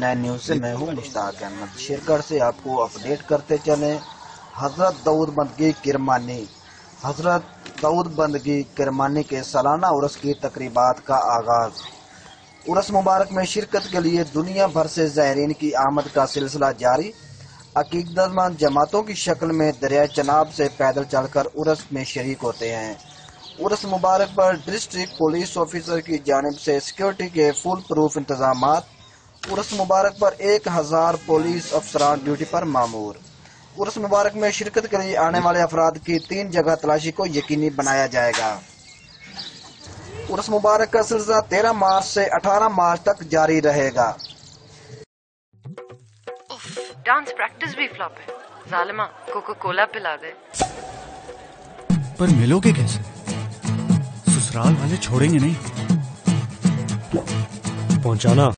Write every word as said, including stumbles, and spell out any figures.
Nine news سے میں ہوں مشتاق احمد شیرگڑھ سے آپ کو اپڈیٹ کرتے چلیں۔ حضرت داؤد بندگی کرمانی حضرت داؤد بندگی کرمانی کے سالانہ عرس کی تقریبات کا آغاز۔ عرس مبارک میں شرکت کے لیے دنیا بھر سے زائرین کی آمد کا سلسلہ جاری۔ عقیدت مند جماعتوں کی شکل میں دریائے چناب سے پیدل چل کر عرس میں شریک ہوتے ہیں۔ عرس مبارک پر ڈسٹرکٹ پولیس آفیسر کی جانب سے سیکورٹی کے فل پروف انتظامات۔ عرس مبارک پر ایک ہزار پولیس افسران ڈیوٹی پر مامور۔ عرس مبارک میں شرکت کے لیے آنے والے افراد کی تین جگہ تلاشی کو یقینی بنایا جائے گا۔ عرس مبارک کا سلسلہ تیرہ مارچ سے اٹھارہ مارچ تک جاری رہے گا۔ ڈانس پریکٹس بھی فلاپ ہے، ظالمہ کوکو کولا پلا دے۔ پر ملو گے کیسے؟ سسرال والے چھوڑیں گے نہیں۔ پہنچانا